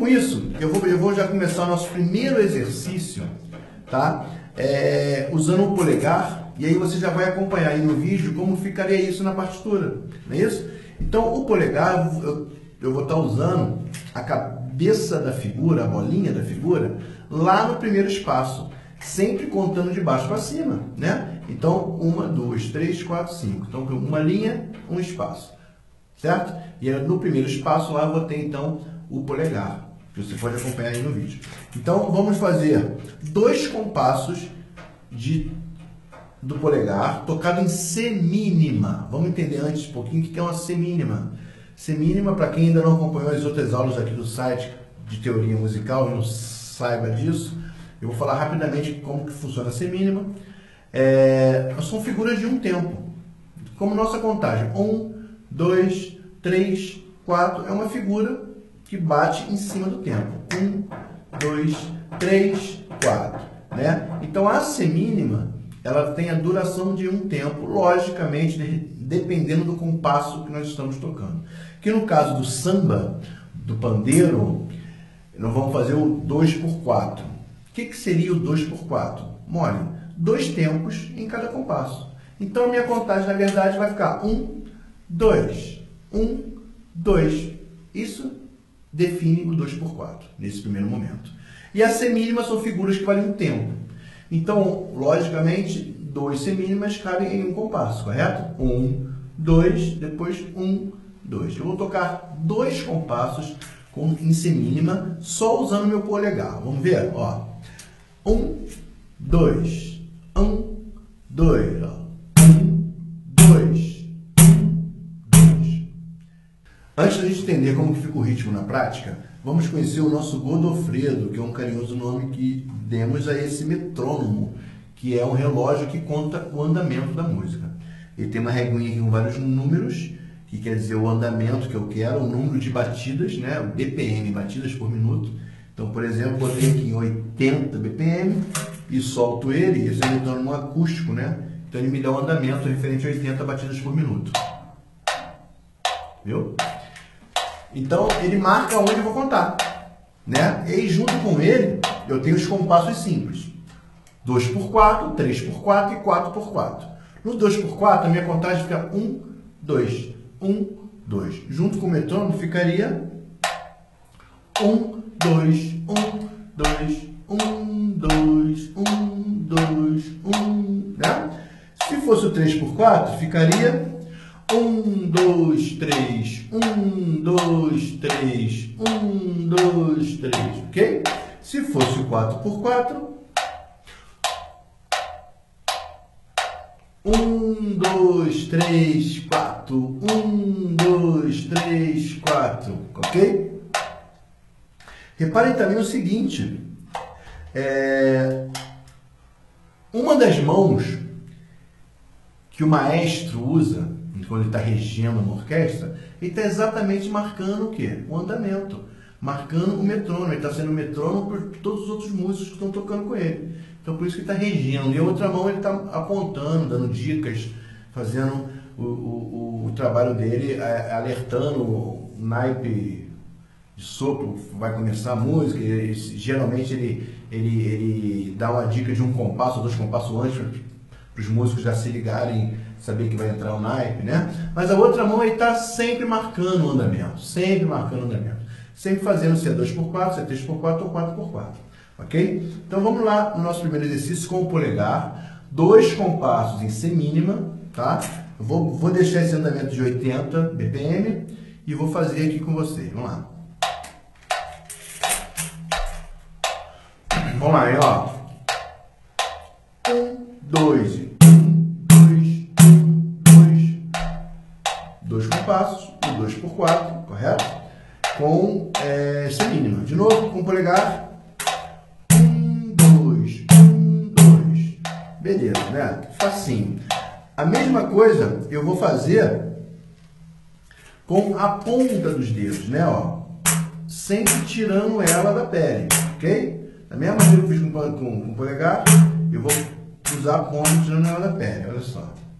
com isso, eu vou já começar o nosso primeiro exercício, tá? Usando o polegar, e aí você já vai acompanhar aí no vídeo como ficaria isso na partitura, não é isso? Então, o polegar, eu vou estar usando a cabeça da figura, a bolinha da figura, lá no primeiro espaço, sempre contando de baixo para cima, né? Então, 1, 2, 3, 4, 5. Então, uma linha, um espaço, certo? E no primeiro espaço lá eu vou ter, então, o polegar, que você pode acompanhar aí no vídeo. Então, vamos fazer 2 compassos do polegar tocado em semínima. Vamos entender antes um pouquinho o que é uma semínima. Semínima, para quem ainda não acompanhou as outras aulas aqui do site de teoria musical e não saiba disso, eu vou falar rapidamente como que funciona a semínima. São figuras de um tempo, como nossa contagem. 1, 2, 3, 4, é uma figura que bate em cima do tempo. 1, 2, 3, 4. Né? Então, a semínima, ela tem a duração de um tempo, logicamente, dependendo do compasso que nós estamos tocando. Que no caso do samba, do pandeiro, nós vamos fazer o 2x4. O que seria o 2x4? Mole, 2 tempos em cada compasso. Então, a minha contagem, na verdade, vai ficar 1, 2, 1, 2. Isso define o 2x4, nesse primeiro momento. E a semínima são figuras que valem um tempo. Então, logicamente, 2 semínimas cabem em um compasso, correto? 1, 2, depois 1, 2. Eu vou tocar 2 compassos em semínima, só usando meu polegar. Vamos ver? Ó. 1, 2, 1, 2, 1, 2, 1, 2. Antes da gente entender como que fica o ritmo na prática, vamos conhecer o nosso Godofredo, que é um carinhoso nome que demos a esse metrônomo, que é um relógio que conta o andamento da música. Ele tem uma reguinha aqui com vários números, que quer dizer o andamento que eu quero, o número de batidas, né? O BPM, batidas por minuto. Então, por exemplo, botei aqui em 80 BPM e solto ele, esse é um metrônomo acústico, né? Então ele me dá um andamento referente a 80 batidas por minuto. Viu? Então, ele marca onde eu vou contar, né? E junto com ele, eu tenho os compassos simples. 2x4, 3x4 e 4x4. No 2x4, a minha contagem fica 1, 2, 1, 2. Junto com o metrônomo, ficaria 1, 2, 1, 2, 1, 2, 1, 2, 1, né? Se fosse o 3x4, ficaria 1, 2, 3, 1, 2, 3, 1, 2, 3, ok? Se fosse o 4x4, 1, 2, 3, 4, 1, 2, 3, 4, ok? Reparem também o seguinte, uma das mãos que o maestro usa quando ele está regendo uma orquestra, ele está exatamente marcando o quê? O andamento, marcando o metrônomo, ele está sendo o metrônomo por todos os outros músicos que estão tocando com ele. Então, por isso que ele está regendo. E a outra mão ele está apontando, dando dicas, fazendo o trabalho dele, alertando o naipe de sopro, vai começar a música. Geralmente ele dá uma dica de um compasso ou 2 compassos antes para os músicos já se ligarem, saber que vai entrar o naipe, né? Mas a outra mão ele está sempre marcando o andamento, sempre marcando o andamento. Sempre fazendo se é 2x4, se é 3x4 ou 4x4. Ok? Então vamos lá no nosso primeiro exercício com o polegar. 2 compassos em semínima, tá? Eu vou deixar esse andamento de 80 BPM e vou fazer aqui com vocês. Vamos lá. Vamos lá, hein, ó. 1, 2, 1, 2, 2 compassos, o 2x4, correto? Com semínima. De novo, com o polegar. 1, 2, 1, 2. Beleza, né? Facinho. A mesma coisa eu vou fazer com a ponta dos dedos, né? Ó, sempre tirando ela da pele, ok? Da mesma maneira que eu fiz com o polegar, eu vou usar a ponta tirando ela da pele, olha só.